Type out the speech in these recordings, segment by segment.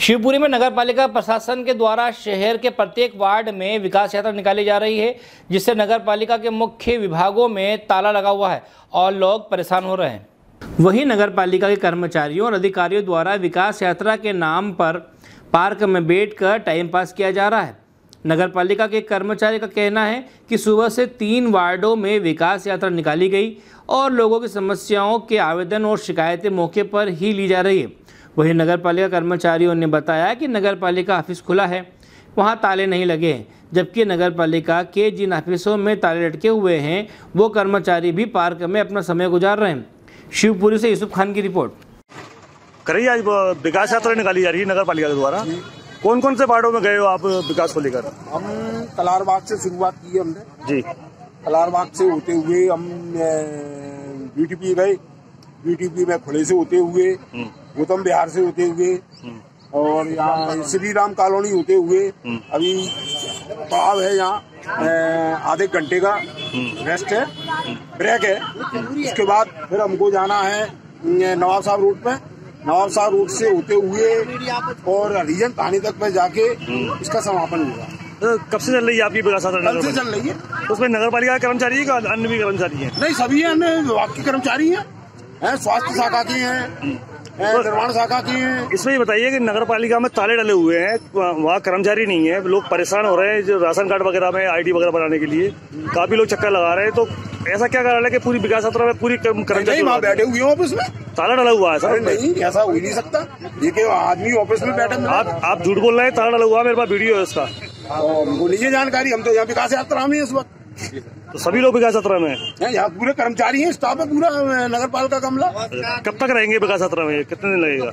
शिवपुरी में नगर पालिका प्रशासन के द्वारा शहर के प्रत्येक वार्ड में विकास यात्रा निकाली जा रही है, जिससे नगर पालिका के मुख्य विभागों में ताला लगा हुआ है और लोग परेशान हो रहे हैं। वहीं नगर पालिका के कर्मचारियों और अधिकारियों द्वारा विकास यात्रा के नाम पर पार्क में बैठकर टाइम पास किया जा रहा है। नगर पालिका के कर्मचारी का कहना है कि सुबह से 3 वार्डों में विकास यात्रा निकाली गई और लोगों की समस्याओं के आवेदन और शिकायतें मौके पर ही ली जा रही है। वहीं नगर पालिका कर्मचारियों ने बताया कि नगर पालिका ऑफिस खुला है, वहां ताले नहीं लगे हैं, जबकि नगर पालिका के जिन ऑफिसों में ताले लटके हुए हैं वो कर्मचारी भी पार्क में अपना समय गुजार रहे हैं। शिवपुरी से यूसुफ खान की रिपोर्ट। करिए, आज विकास यात्रा निकाली जा रही है नगर पालिका के द्वारा। कौन कौन से वार्डों में गए हो आप विकास को लेकर? हम कलारबाग से शुरुआत की हमने जी। कलारबाग से होते हुए हम बीटीपी गए, बीटीपी में खुले से होते हुए गौतम विहार से होते हुए और यहाँ श्री राम कॉलोनी होते हुए अभी पड़ाव है, यहाँ आधे घंटे का रेस्ट है, ब्रेक है। उसके बाद फिर हमको जाना है नवाब साहब रोड पे, नवाब साहब रोड से होते हुए और हरिजन थाने तक पे जाके इसका समापन होगा। तो कब से चल रही है आपकी विकास यात्रा? कल से चल रही है। तो उसमें नगर पालिका के कर्मचारी है कि अन्य भी कर्मचारी हैं? नहीं, सभी अन्य विभाग के कर्मचारी हैं, स्वास्थ्य शाखा के हैं, निर्माण शाखा की हैं। इसमें ये बताइए कि नगर पालिका में ताले डले हुए हैं, वहाँ कर्मचारी नहीं है, लोग परेशान हो रहे हैं जो राशन कार्ड वगैरह में आईडी वगैरह बनाने के लिए काफी लोग चक्कर लगा रहे हैं। तो ऐसा क्या कारण है कि पूरी विकास यात्रा में पूरी कर्मचारी वहाँ बैठे हुए ऑफिस में ताला डला हुआ है? सर नहीं, ऐसा हो ही नहीं सकता। ये आदमी ऑफिस में बैठे, आप झूठ बोल रहे हैं। ताला डला हुआ है, मेरे पास वीडियो है उसका। हमको लीजिए जानकारी, हम तो यहाँ विकास यात्रा में इस वक्त। तो सभी लोग विकास यात्रा में यहाँ पूरे कर्मचारी हैं, स्टाफ है पूरा नगर पालिका का अमला। कब तक रहेंगे विकास यात्रा में? कितने दिन लगेगा?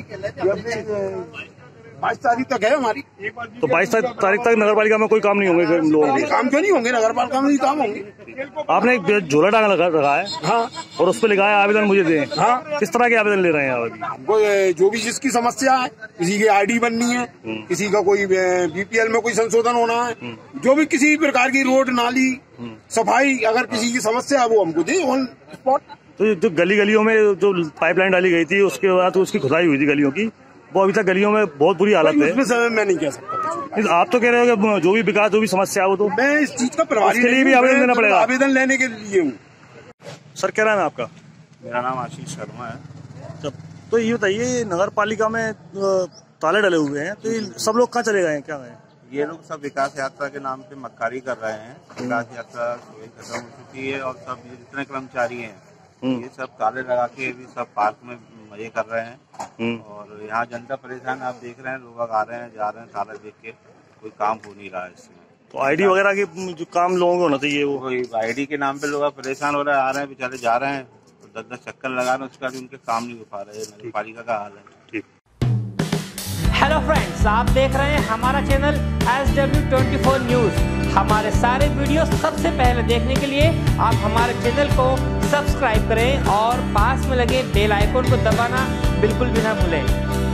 22 तारीख तक है हमारी। तो 22 तारीख तक नगर पालिका में कोई काम नहीं होंगे लोगों के? काम क्यों नहीं होंगे, नगर पालिका में ही काम होंगे। आपने एक झोला टांगा रखा है? हाँ। और उस पर लिखा है आवेदन मुझे दें। हाँ। किस तरह के आवेदन ले रहे हैं आप अभी? हमको जो भी जिसकी समस्या है, किसी की आईडी बननी है, किसी का कोई बीपीएल में कोई संशोधन होना है, जो भी किसी प्रकार की रोड नाली सफाई अगर किसी की समस्या है वो हमको दे ऑन स्पॉट। तो जो गलियों में जो पाइपलाइन डाली गई थी उसके बाद उसकी खुदाई हुई थी गलियों की, वो अभी तक गलियों में बहुत बुरी हालत है। उसमें समय मैं नहीं कह सकता। आप तो कह रहे हो कि जो भी विकास जो भी समस्या हो, तो मैं इस चीज का प्रभारी के लिए भी आवेदन देना पड़ेगा। आवेदन लेने के लिए हूँ। सर क्या नाम है आपका? मेरा नाम आशीष शर्मा है। तो ये बताइए, नगर पालिका में ताले डले हुए हैं, तो ये सब लोग कहाँ चले गए हैं, क्या गए? ये लोग सब विकास यात्रा के नाम पे मक्कारी कर रहे हैं। विकास यात्रा खत्म हो चुकी है और सब जितने कर्मचारी हैं ये सब ताले लगा के भी सब पार्क में मजे कर रहे हैं। और यहाँ जनता परेशान, आप देख रहे हैं, लोग आ रहे हैं जा रहे हैं, ताला देख के कोई काम हो नहीं रहा है इसमें। तो आईडी वगैरह के जो काम लोगों को होना चाहिए, वो आईडी के नाम पे लोग परेशान हो रहे हैं, आ रहे हैं बेचारे, जा रहे हैं, 10-10 चक्कर लगा रहे हैं, उसके बाद उनके काम नहीं हो पा रहे हैं। नगर पालिका का हाल है। ठीक। हेलो फ्रेंड्स, आप देख रहे हैं हमारा चैनल SW24 न्यूज़। हमारे सारे वीडियो सबसे पहले देखने के लिए आप हमारे चैनल को सब्सक्राइब करें और पास में लगे बेल आइकन को दबाना बिल्कुल भी ना भूलें।